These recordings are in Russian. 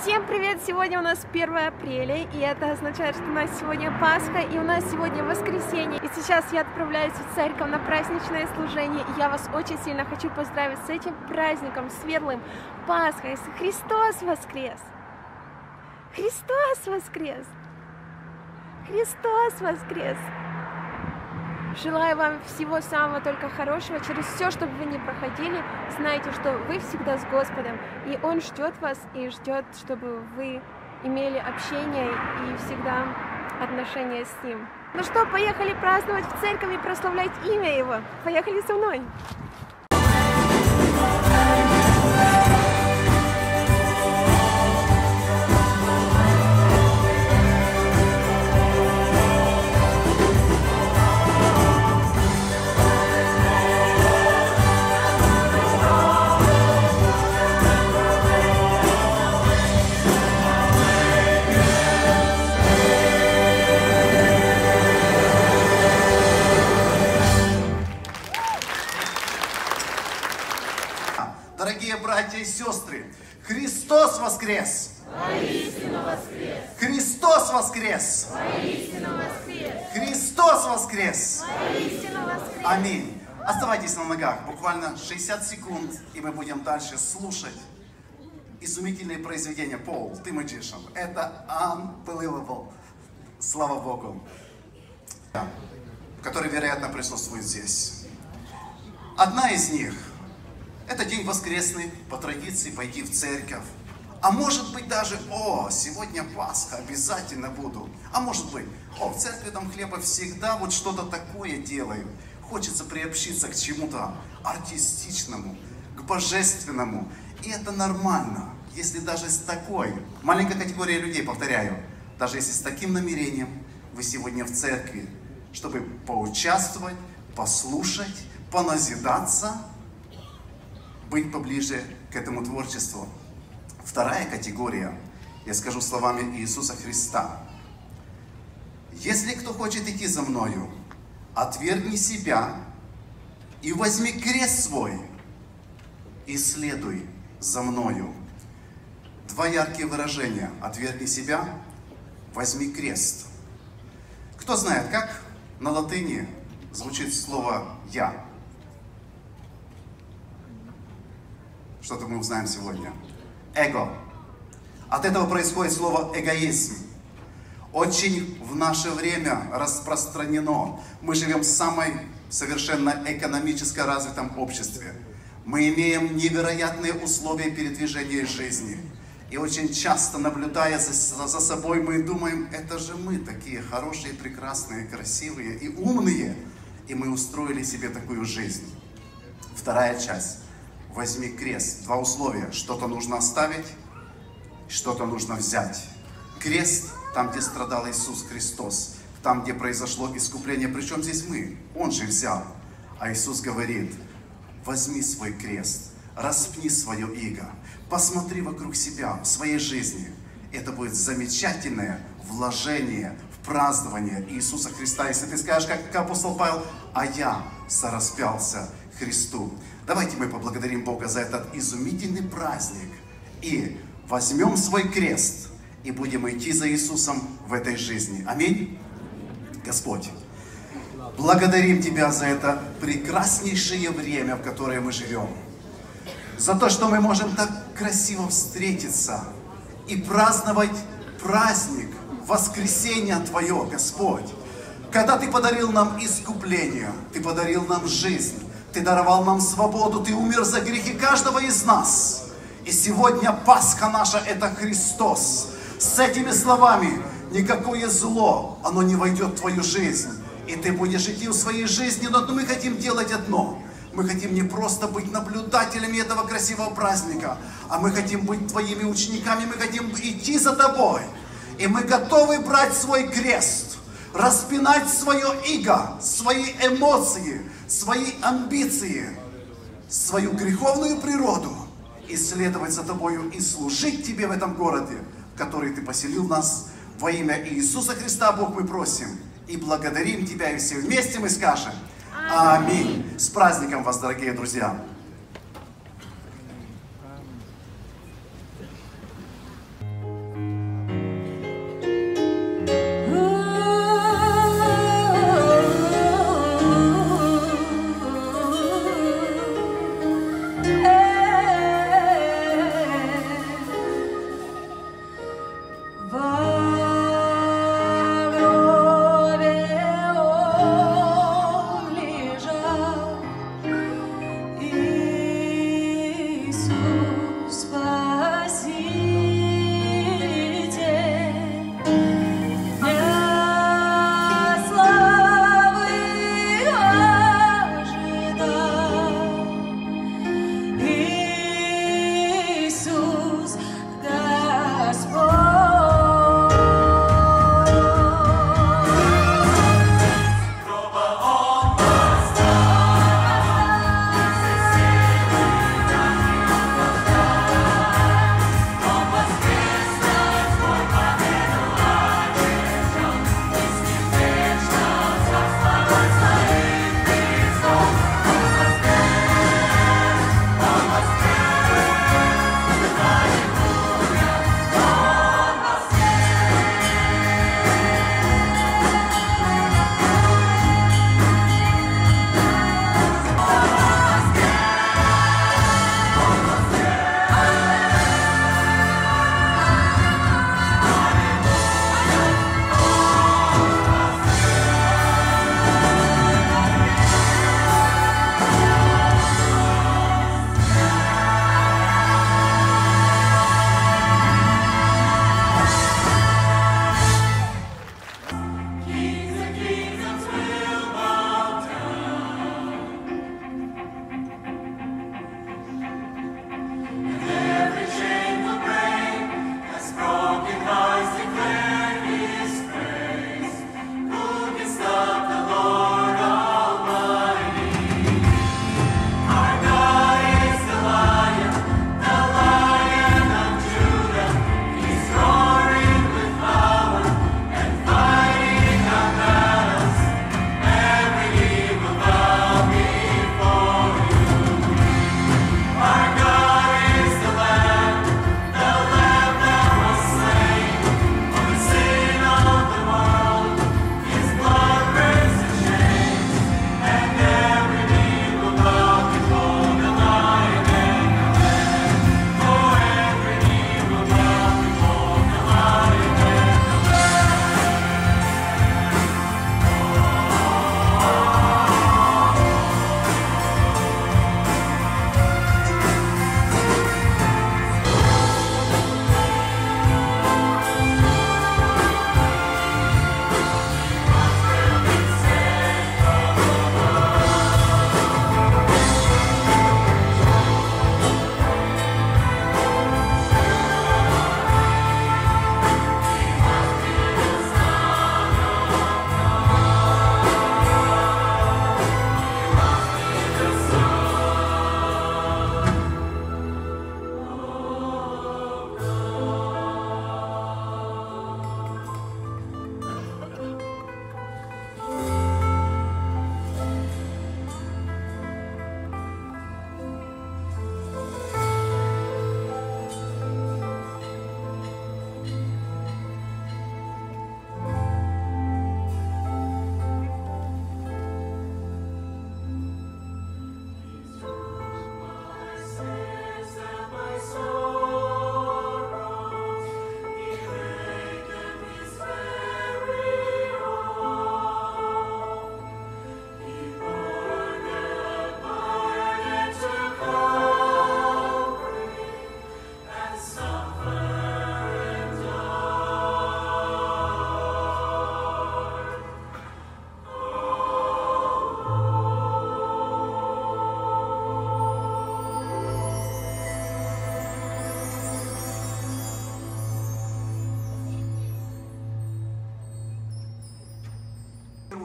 Всем привет! Сегодня у нас 1 апреля, и это означает, что у нас сегодня Пасха, и у нас сегодня воскресенье. И сейчас я отправляюсь в церковь на праздничное служение, и я вас очень сильно хочу поздравить с этим праздником, светлым, Пасхой. Христос воскрес! Христос воскрес! Христос воскрес! Желаю вам всего самого только хорошего, через все, что бы вы ни проходили, знайте, что вы всегда с Господом, и Он ждет вас, и ждет, чтобы вы имели общение и всегда отношения с Ним. Ну что, поехали праздновать в церковь и прославлять имя Его. Поехали со мной! Дорогие братья и сестры, Христос воскрес! Воистину воскрес! Христос воскрес! Воистину воскрес! Христос воскрес! Воистину воскрес! Аминь. Оставайтесь на ногах, буквально 60 секунд, и мы будем дальше слушать изумительные произведения. Пол, ты magician. Это unbelievable. Слава Богу. Который, вероятно, присутствует здесь. Одна из них — это день воскресный, по традиции пойти в церковь. А может быть даже, сегодня Пасха, обязательно буду. А может быть, в церкви там хлеба всегда вот что-то такое делаю. Хочется приобщиться к чему-то артистичному, к божественному. И это нормально, если даже с такой, маленькой категорией людей, повторяю, даже если с таким намерением вы сегодня в церкви, чтобы поучаствовать, послушать, поназидаться, быть поближе к этому творчеству. Вторая категория, я скажу словами Иисуса Христа. Если кто хочет идти за мною, отвергни себя и возьми крест свой и следуй за мною. Два яркие выражения. Отвергни себя, возьми крест. Кто знает, как на латыни звучит слово «я»? Что-то мы узнаем сегодня. Эго. От этого происходит слово эгоизм. Очень в наше время распространено. Мы живем в самой совершенно экономически развитом обществе. Мы имеем невероятные условия передвижения жизни. И очень часто, наблюдая за собой, мы думаем, это же мы такие хорошие, прекрасные, красивые и умные. И мы устроили себе такую жизнь. Вторая часть. Возьми крест. Два условия. Что-то нужно оставить, что-то нужно взять. Крест там, где страдал Иисус Христос, там, где произошло искупление. Причем здесь мы? Он же взял. А Иисус говорит, возьми свой крест, распни свое иго, посмотри вокруг себя, в своей жизни. Это будет замечательное вложение в празднование Иисуса Христа. Если ты скажешь, как апостол Павел, а я сораспялся Христу. Давайте мы поблагодарим Бога за этот изумительный праздник и возьмем свой крест и будем идти за Иисусом в этой жизни. Аминь. Господь, благодарим Тебя за это прекраснейшее время, в которое мы живем. За то, что мы можем так красиво встретиться и праздновать праздник воскресения Твое, Господь. Когда Ты подарил нам искупление, Ты подарил нам жизнь, Ты даровал нам свободу, Ты умер за грехи каждого из нас. И сегодня Пасха наша – это Христос. С этими словами никакое зло, оно не войдет в твою жизнь. И ты будешь идти в своей жизни, но мы хотим делать одно. Мы хотим не просто быть наблюдателями этого красивого праздника, а мы хотим быть твоими учениками, мы хотим идти за тобой. И мы готовы брать свой крест, распинать свое эго, свои эмоции, свои амбиции, свою греховную природу, и следовать за тобою и служить тебе в этом городе, в который ты поселил нас. Во имя Иисуса Христа, Бог, мы просим и благодарим Тебя, и все вместе мы скажем аминь. С праздником вас, дорогие друзья!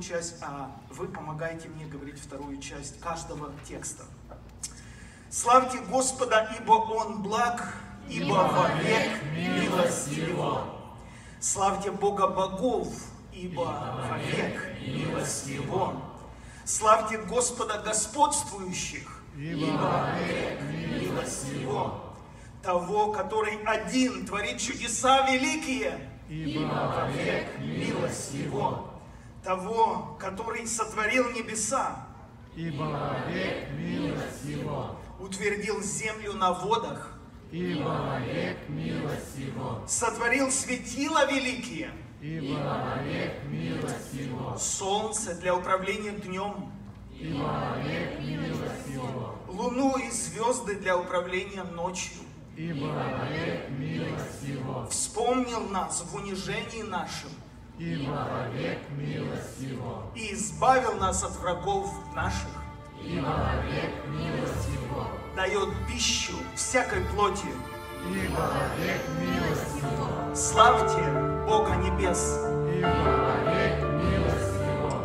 первую часть, а вы помогаете мне говорить вторую часть каждого текста. Славьте Господа, ибо Он благ, ибо вовек милость Его. Славьте Бога богов, ибо вовек милость Его. Славьте Господа господствующих, ибо вовек милость Его. Того, который один творит чудеса великие, ибо вовек милость Его. Того, который сотворил небеса, ибо вовек милость Его. Утвердил землю на водах, ибо вовек милость Его. Сотворил светила великие, ибо вовек милость Его. Солнце для управления днем, ибо вовек милость Его. Луну и звезды для управления ночью, ибо вовек милость Его. Вспомнил нас в унижении нашем, ибо вовек милость Его. И избавил нас от врагов наших, ибо вовек милость Его. Дает пищу всякой плоти, ибо вовек милость Его. Славьте Бога небес, ибо вовек милость Его.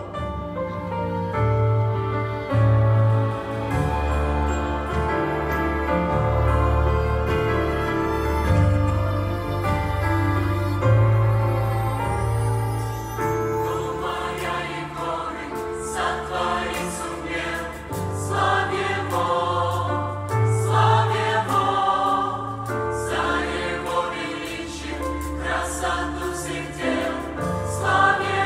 Славе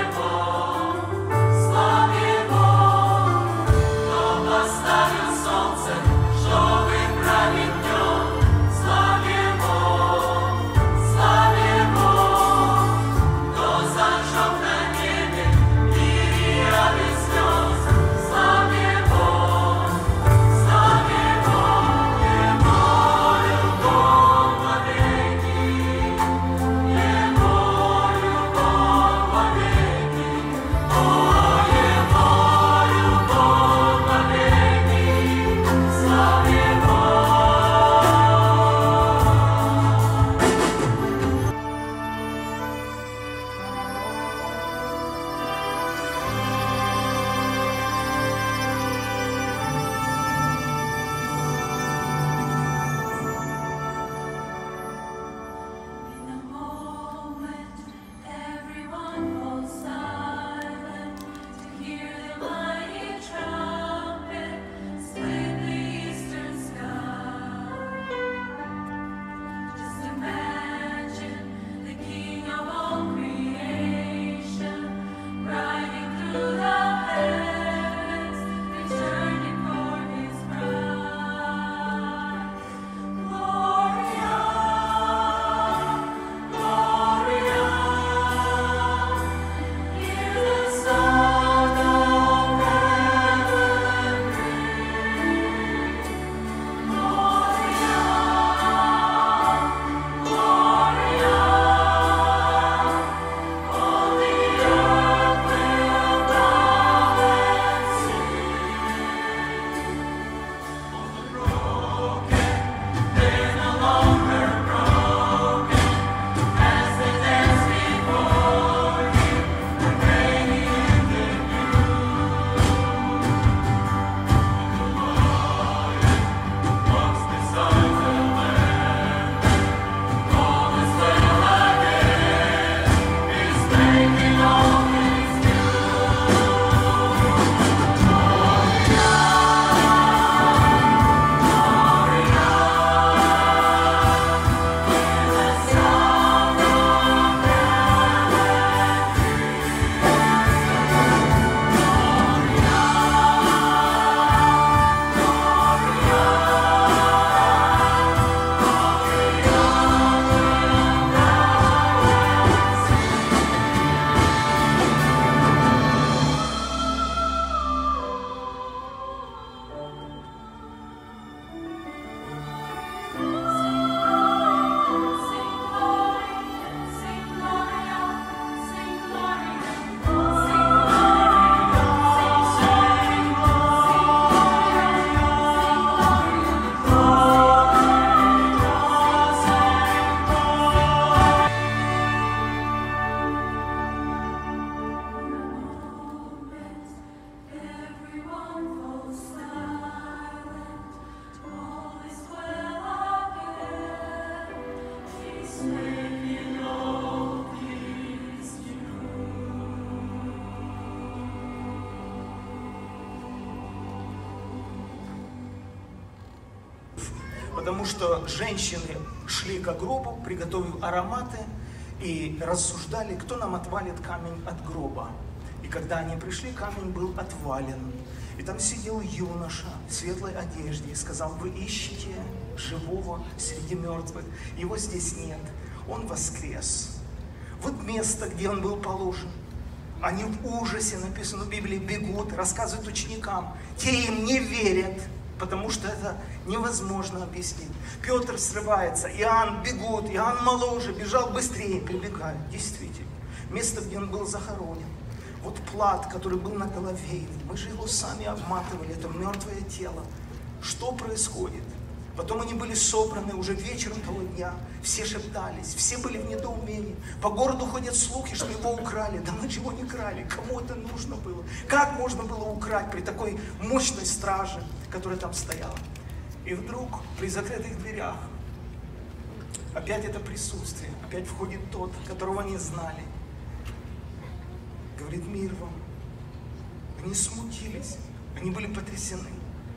потому что женщины шли к гробу, приготовив ароматы, и рассуждали, кто нам отвалит камень от гроба. И когда они пришли, камень был отвален. И там сидел юноша в светлой одежде и сказал: вы ищете живого среди мертвых, его здесь нет, он воскрес. Вот место, где он был положен. Они в ужасе, написано в Библии, бегут, рассказывают ученикам. Те им не верят, потому что это невозможно объяснить. Петр срывается, Иоанн бегут, Иоанн моложе, бежал быстрее, прибегает. Действительно, место, где он был захоронен. Вот плат, который был на голове его, мы же его сами обматывали, это мертвое тело. Что происходит? Потом они были собраны уже вечером того дня, все шептались, все были в недоумении. По городу ходят слухи, что его украли. Да мы же его не крали, кому это нужно было? Как можно было украть при такой мощной страже, которая там стояла? И вдруг при закрытых дверях опять это присутствие, опять входит тот, которого они знали. Говорит: мир вам. Они смутились, они были потрясены.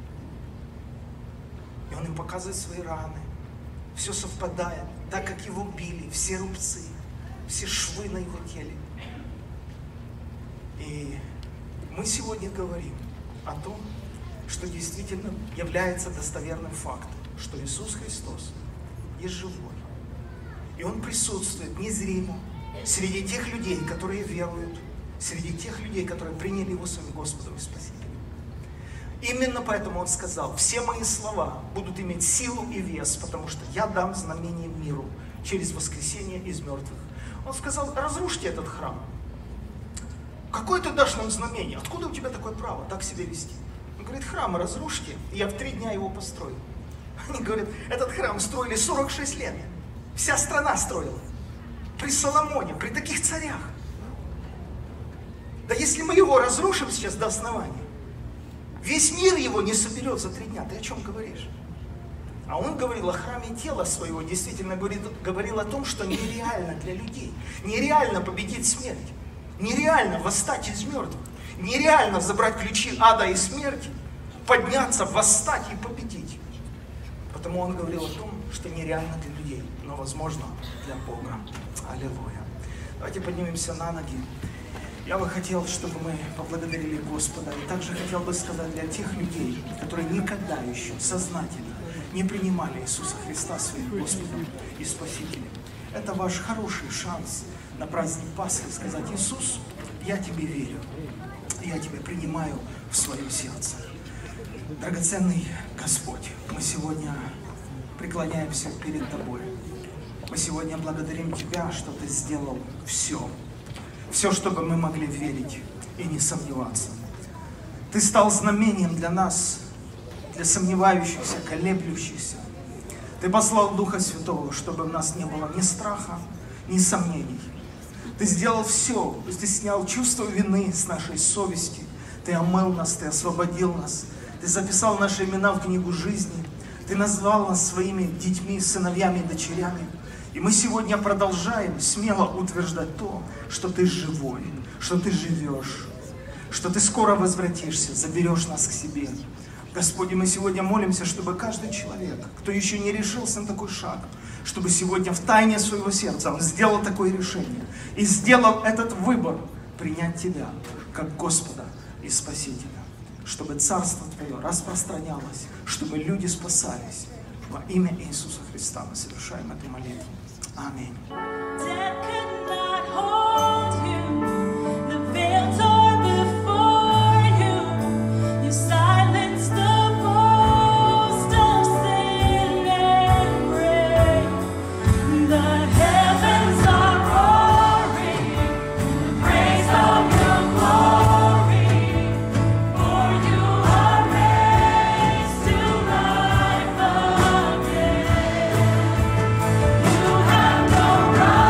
И он им показывает свои раны. Все совпадает, так как его били, все рубцы, все швы на его теле. И мы сегодня говорим о том, что действительно является достоверным фактом, что Иисус Христос есть живой. И Он присутствует незримо среди тех людей, которые веруют, среди тех людей, которые приняли Его своим Господом и Спасителем. Именно поэтому Он сказал: все мои слова будут иметь силу и вес, потому что я дам знамение миру через воскресение из мертвых. Он сказал: разрушьте этот храм. Какое ты дашь нам знамение? Откуда у тебя такое право так себя вести? Он говорит: храм разрушьте, и я в 3 дня его построю. Они говорят: этот храм строили 46 лет. Вся страна строила. При Соломоне, при таких царях. Да если мы его разрушим сейчас до основания, весь мир его не соберет за 3 дня. Ты о чем говоришь? А он говорил о храме тела своего, действительно говорил о том, что нереально для людей. Нереально победить смерть. Нереально восстать из мертвых. Нереально забрать ключи ада и смерти, подняться, восстать и победить. Потому он говорил о том, что нереально для людей, но возможно для Бога. Аллилуйя. Давайте поднимемся на ноги. Я бы хотел, чтобы мы поблагодарили Господа. И также хотел бы сказать для тех людей, которые никогда еще сознательно не принимали Иисуса Христа своим Господом и Спасителем. Это ваш хороший шанс на праздник Пасхи сказать: Иисус, я Тебе верю, я Тебя принимаю в свое сердце. Драгоценный Господь, мы сегодня преклоняемся перед Тобой. Мы сегодня благодарим Тебя, что Ты сделал все. Все, чтобы мы могли верить и не сомневаться. Ты стал знамением для нас, для сомневающихся, колеблющихся. Ты послал Духа Святого, чтобы у нас не было ни страха, ни сомнений. Ты сделал все, Ты снял чувство вины с нашей совести. Ты омыл нас, Ты освободил нас. Ты записал наши имена в книгу жизни. Ты назвал нас своими детьми, сыновьями и дочерями. И мы сегодня продолжаем смело утверждать то, что Ты живой, что Ты живешь, что Ты скоро возвратишься, заберешь нас к себе. Господи, мы сегодня молимся, чтобы каждый человек, кто еще не решился на такой шаг, чтобы сегодня в тайне своего сердца он сделал такое решение и сделал этот выбор принять Тебя как Господа и Спасителя, чтобы Царство Твое распространялось, чтобы люди спасались. Во имя Иисуса Христа мы совершаем эту молитву. Аминь. Right.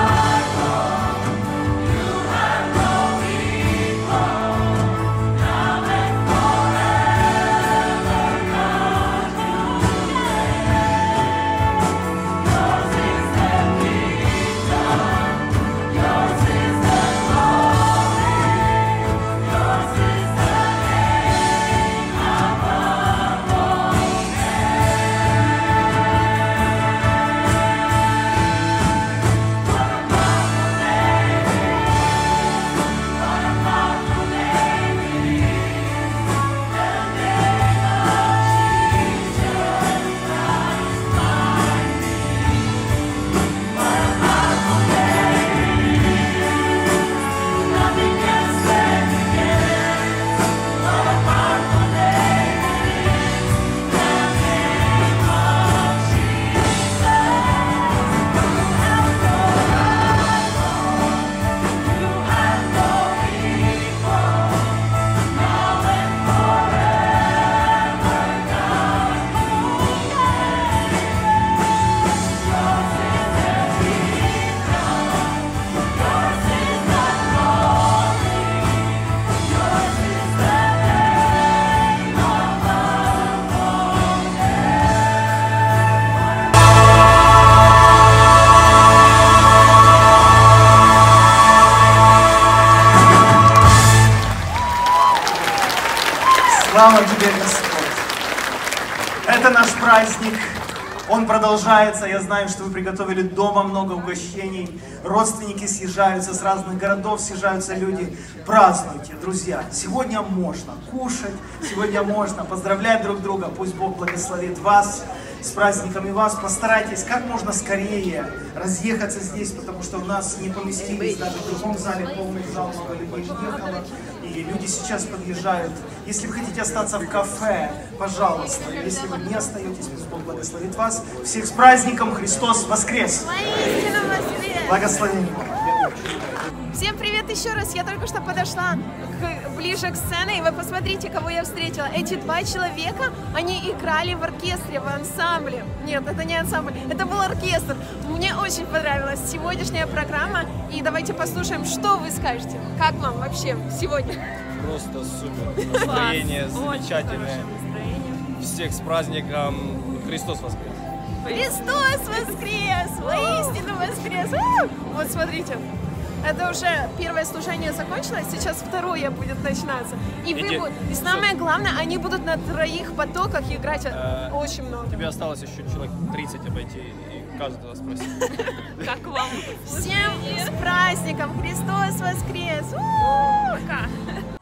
Слава тебе, Господь. Это наш праздник. Он продолжается. Я знаю, что вы приготовили дома много угощений. Родственники съезжаются с разных городов, съезжаются люди. Празднуйте, друзья. Сегодня можно кушать, сегодня можно поздравлять друг друга. Пусть Бог благословит вас с праздниками вас. Постарайтесь как можно скорее разъехаться здесь, потому что у нас не поместились даже в другом зале, полный зал, много людей уехало. И люди сейчас подъезжают. Если вы хотите остаться в кафе, пожалуйста. Если вы не остаетесь, пусть Бог благословит вас. Всех с праздником! Христос воскрес! Воистину воскрес! Благословение! Всем привет еще раз! Я только что подошла ближе к сцене, и вы посмотрите, кого я встретила. Эти два человека, они играли в оркестре, в ансамбле. Нет, это не ансамбль, это был оркестр. Мне очень понравилась сегодняшняя программа, и давайте послушаем, что вы скажете. Как вам вообще сегодня? Просто супер. Настроение замечательное. Всех с праздником. Христос воскрес. Христос воскрес! Воистину воскрес! Вот смотрите. Это уже первое служение закончилось, сейчас второе будет начинаться. И вы будете. И самое главное, они будут на троих потоках играть очень много. Тебе осталось еще человек 30 обойти, и каждого спросить. Как вам? Всем с праздником! Христос воскрес! Пока!